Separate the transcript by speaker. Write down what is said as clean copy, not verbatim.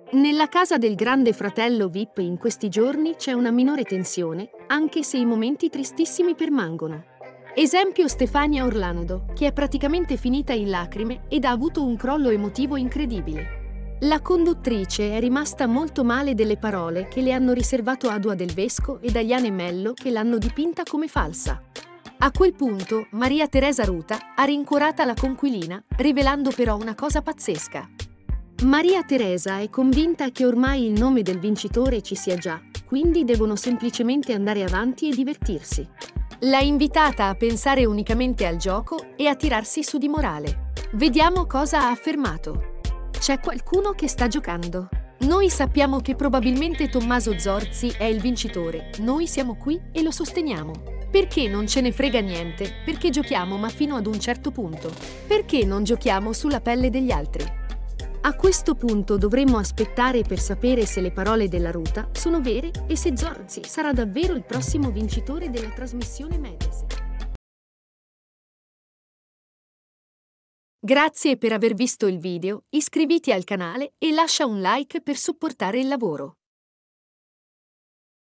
Speaker 1: Nella casa del grande fratello VIP in questi giorni c'è una minore tensione, anche se i momenti tristissimi permangono. Esempio Stefania Orlando, che è praticamente finita in lacrime ed ha avuto un crollo emotivo incredibile. La conduttrice è rimasta molto male delle parole che le hanno riservato Adua Del Vesco e Daiane Mello, che l'hanno dipinta come falsa. A quel punto Maria Teresa Ruta ha rincuorata la conquilina, rivelando però una cosa pazzesca. Maria Teresa è convinta che ormai il nome del vincitore ci sia già, quindi devono semplicemente andare avanti e divertirsi. L'ha invitata a pensare unicamente al gioco e a tirarsi su di morale. Vediamo cosa ha affermato. C'è qualcuno che sta giocando. Noi sappiamo che probabilmente Tommaso Zorzi è il vincitore, noi siamo qui e lo sosteniamo. Perché non ce ne frega niente? Perché giochiamo, ma fino ad un certo punto. Perché non giochiamo sulla pelle degli altri? A questo punto dovremmo aspettare per sapere se le parole della Ruta sono vere e se Zorzi sarà davvero il prossimo vincitore della trasmissione Mediaset. Grazie per aver visto il video, iscriviti al canale e lascia un like per supportare il lavoro.